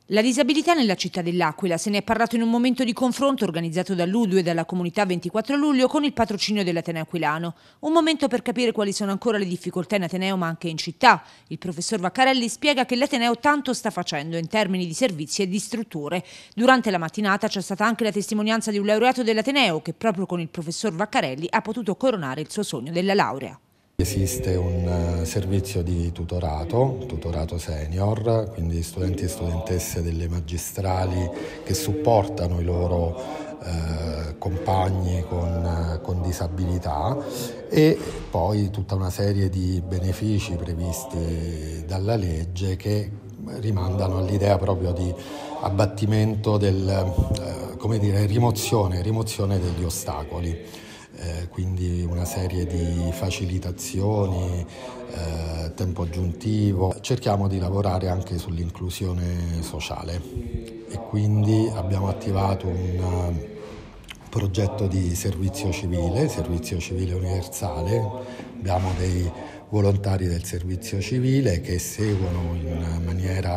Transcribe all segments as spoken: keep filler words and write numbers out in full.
La disabilità nella città dell'Aquila. Se ne è parlato in un momento di confronto organizzato dall'U D U e dalla comunità ventiquattro luglio con il patrocinio dell'Ateneo Aquilano. Un momento per capire quali sono ancora le difficoltà in Ateneo ma anche in città. Il professor Vaccarelli spiega che l'Ateneo tanto sta facendo in termini di servizi e di strutture. Durante la mattinata c'è stata anche la testimonianza di un laureato dell'Ateneo che proprio con il professor Vaccarelli ha potuto coronare il suo sogno della laurea. Esiste un servizio di tutorato, tutorato senior, quindi studenti e studentesse delle magistrali che supportano i loro eh, compagni con, con disabilità, e poi tutta una serie di benefici previsti dalla legge che rimandano all'idea proprio di abbattimento del, eh, come dire, rimozione, rimozione degli ostacoli. Eh, quindi una serie di facilitazioni, eh, tempo aggiuntivo. Cerchiamo di lavorare anche sull'inclusione sociale e quindi abbiamo attivato un progetto di servizio civile, servizio civile universale. Abbiamo dei volontari del servizio civile che seguono in maniera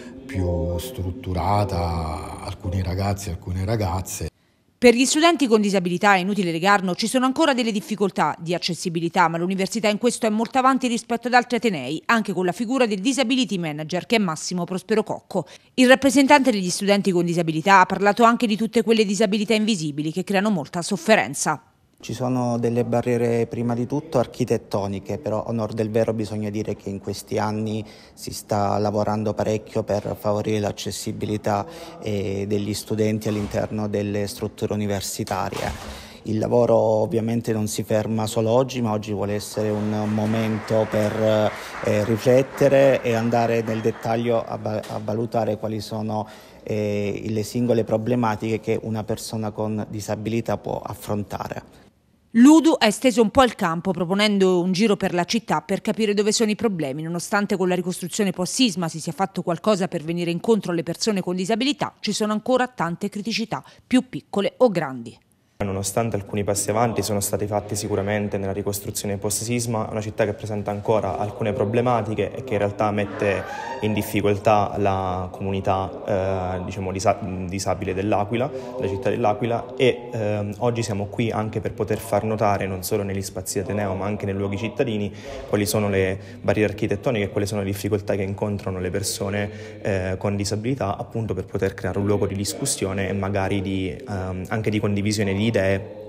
più strutturata alcuni ragazzi e alcune ragazze. Per gli studenti con disabilità, è inutile negarlo, ci sono ancora delle difficoltà di accessibilità, ma l'università in questo è molto avanti rispetto ad altri atenei, anche con la figura del Disability Manager che è Massimo Prospero Cocco. Il rappresentante degli studenti con disabilità ha parlato anche di tutte quelle disabilità invisibili che creano molta sofferenza. Ci sono delle barriere prima di tutto architettoniche, però a onor del vero bisogna dire che in questi anni si sta lavorando parecchio per favorire l'accessibilità eh, degli studenti all'interno delle strutture universitarie. Il lavoro ovviamente non si ferma solo oggi, ma oggi vuole essere un momento per eh, riflettere e andare nel dettaglio a, a valutare quali sono eh, le singole problematiche che una persona con disabilità può affrontare. L'U D U ha esteso un po' il campo proponendo un giro per la città per capire dove sono i problemi. Nonostante con la ricostruzione post-sisma si sia fatto qualcosa per venire incontro alle persone con disabilità, ci sono ancora tante criticità, più piccole o grandi. Nonostante alcuni passi avanti sono stati fatti sicuramente nella ricostruzione post-sisma, una città che presenta ancora alcune problematiche e che in realtà mette in difficoltà la comunità eh, diciamo, disa- disabile dell'Aquila, la città dell'Aquila, e eh, oggi siamo qui anche per poter far notare non solo negli spazi Ateneo ma anche nei luoghi cittadini quali sono le barriere architettoniche e quali sono le difficoltà che incontrano le persone eh, con disabilità, appunto per poter creare un luogo di discussione e magari di, ehm, anche di condivisione di idee